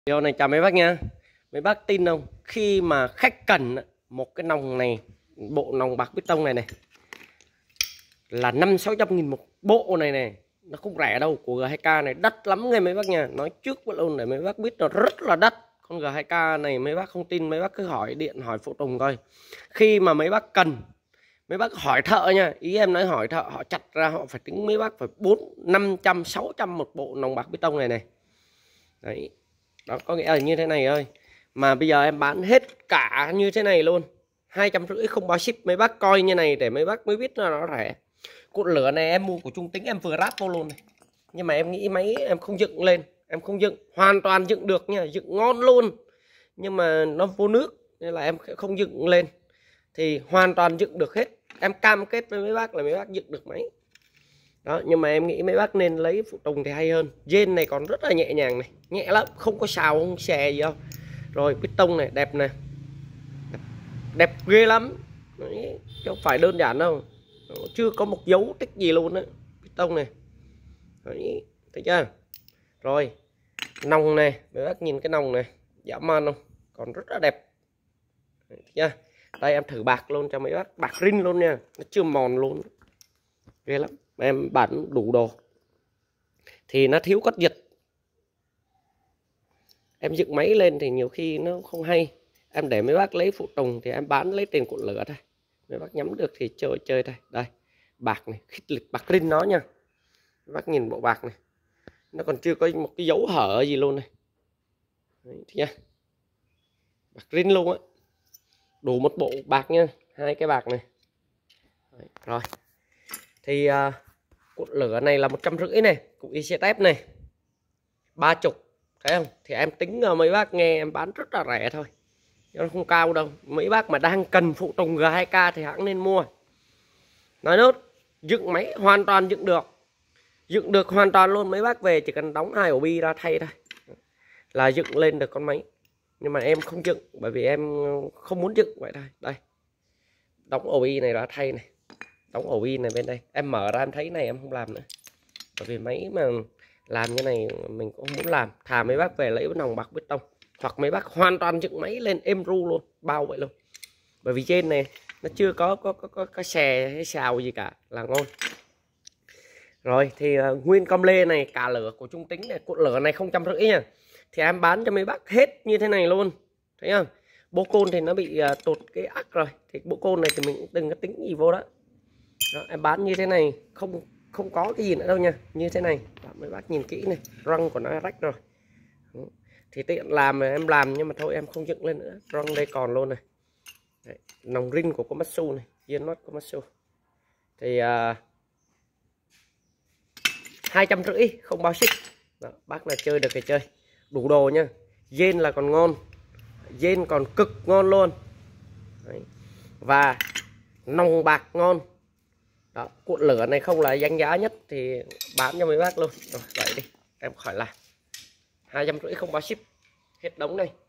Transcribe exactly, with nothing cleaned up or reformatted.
Video này chào mấy bác nha. Mấy bác tin không, khi mà khách cần một cái nòng này, bộ nòng bạc bê tông này này là năm sáu trăm nghìn một bộ này này, nó không rẻ đâu. Của G hai K này đắt lắm nghe mấy bác nha. Nói trước vẫn luôn để mấy bác biết nó rất là đắt. Con G hai K này mấy bác không tin, mấy bác cứ hỏi điện hỏi phụ tùng coi. Khi mà mấy bác cần, mấy bác hỏi thợ nha. Ý em nói hỏi thợ, họ chặt ra họ phải tính mấy bác phải bốn, năm trăm, sáu trăm một bộ nòng bạc bê tông này này. Đấy. Đó có nghĩa là như thế này ơi. Mà bây giờ em bán hết cả như thế này luôn, hai trăm rưỡi không bao ship. Mấy bác coi như này để mấy bác mới biết là nó rẻ. Cuộn lửa này em mua của Trung Tính, em vừa ráp vô luôn này. Nhưng mà em nghĩ máy em không dựng lên, em không dựng, hoàn toàn dựng được nha, dựng ngon luôn. Nhưng mà nó vô nước nên là em không dựng lên. Thì hoàn toàn dựng được hết. Em cam kết với mấy bác là mấy bác dựng được máy. Đó, nhưng mà em nghĩ mấy bác nên lấy phụ tùng thì hay hơn. Dên này còn rất là nhẹ nhàng này, nhẹ lắm, không có xào không xè gì đâu. Rồi piston này đẹp này, đẹp, đẹp ghê lắm. Đấy, chứ không phải đơn giản đâu, chưa có một dấu tích gì luôn á. Piston này. Đấy, thấy chưa? Rồi nòng này, mấy bác nhìn cái nòng này dã man không, còn rất là đẹp. Đấy, thấy chưa? Đây em thử bạc luôn cho mấy bác, bạc rin luôn nha, nó chưa mòn luôn, ghê lắm. Em bán đủ đồ thì nó thiếu cắt giật. Em dựng máy lên thì nhiều khi nó không hay. Em để mấy bác lấy phụ tùng thì em bán lấy tiền cuộn lửa thôi. Mấy bác nhắm được thì chơi chơi thôi. Đây bạc này, khích lực bạc rin nó nha. Mấy bác nhìn bộ bạc này, nó còn chưa có một cái dấu hở gì luôn này. Đấy, nha. Bạc rin luôn á, đủ một bộ bạc nha, hai cái bạc này. Đấy, rồi thì uh, cuộn lửa này là một trăm rưỡi này, cục i xê tép này ba chục, thấy không? Thì em tính uh, mấy bác nghe em bán rất là rẻ thôi, nó không cao đâu. Mấy bác mà đang cần phụ tùng G hai K thì hãng nên mua. Nói nốt, dựng máy hoàn toàn dựng được, dựng được hoàn toàn luôn. Mấy bác về chỉ cần đóng hai ổ bi ra thay thôi là dựng lên được con máy. Nhưng mà em không dựng, bởi vì em không muốn dựng vậy thôi. Đây, đóng ổ bi này ra thay này, đóng ổ bi này bên đây. Em mở ra em thấy này em không làm nữa, bởi vì máy mà làm như này mình cũng không muốn làm. Thà mấy bác về lấy cái nòng bạc bê tông, hoặc mấy bác hoàn toàn dựng máy lên êm ru luôn, bao vậy luôn. Bởi vì trên này nó chưa có có có có, có xè hay xào gì cả, là ngon. Rồi thì uh, nguyên com lê này, cả lửa của Trung Tính này, cuộn lửa này không trăm rưỡi nha. Thì em bán cho mấy bác hết như thế này luôn, thấy không? Bô côn thì nó bị uh, tụt cái ắc rồi, thì bộ côn này thì mình đừng có tính gì vô đó. Đó, em bán như thế này không không có cái gì nữa đâu nha, như thế này. Đó, mấy bác nhìn kỹ này, răng của nó rách rồi. Đó. Thì tiện làm mà em làm, nhưng mà thôi em không dựng lên nữa. Răng đây còn luôn này. Đấy, nòng rin của Komatsu này, yên nót Komatsu. Thì uh, hai trăm rưỡi không bao ship. Đó, bác nào chơi được thì chơi, đủ đồ nha. Dên là còn ngon, dên còn cực ngon luôn. Đấy. Và nòng bạc ngon. Đó, cuộn lửa này không là danh giá nhất thì bán cho mấy bác luôn. Rồi vậy đi, em khỏi làm. Hai trăm rưỡi không bao ship, hết đống đây.